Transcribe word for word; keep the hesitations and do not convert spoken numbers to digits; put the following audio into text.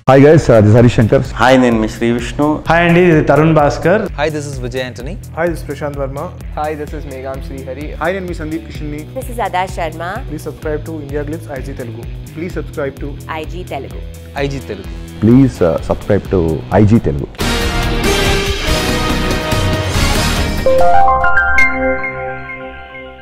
Hi guys, uh, this is Hari Shankar. Hi, name is Sri Vishnu. Hi Andy, this is Tarun Bhaskar. Hi, this is Vijay Anthony. Hi, this is Prashant Verma. Hi, this is Megham Srihari. Hi, name is Sandeep Kishnani. This is Ada Sharma. Please subscribe to IndiaGlitz I G Telugu. Please subscribe to I G Telugu. I G Telugu. Please uh, subscribe to I G Telugu.